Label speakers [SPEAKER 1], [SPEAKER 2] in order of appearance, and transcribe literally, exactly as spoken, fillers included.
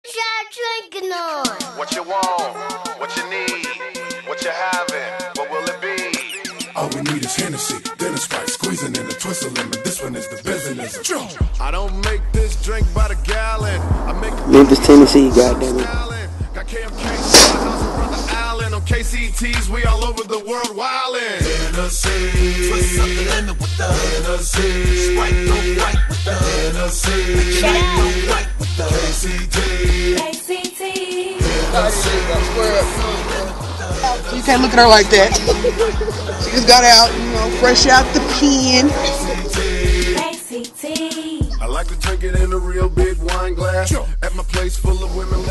[SPEAKER 1] y'all drinking on?
[SPEAKER 2] What you want? What you need? What you having? What will it be?
[SPEAKER 3] All we need is Hennessy, then a Sprite, squeezing in a twist of lemon. This one is the business.
[SPEAKER 2] I don't make this drink by the gallon. I make
[SPEAKER 4] Memphis, Tennessee, goddamn it.
[SPEAKER 2] Got K M K, brother Allen on K C Ts. We all over the world wildin'.
[SPEAKER 3] Hennessy,
[SPEAKER 5] Twist up the lemon with the
[SPEAKER 3] Hennessy,
[SPEAKER 5] Sprite, no white with the
[SPEAKER 3] Hennessy,
[SPEAKER 5] no white with the
[SPEAKER 3] K C T,
[SPEAKER 6] K C T.
[SPEAKER 7] You can't look at her like that. She just got out, you know, fresh out the pen.
[SPEAKER 6] K C T.
[SPEAKER 2] I like to drink it in a real big wine glass. At my place full of women.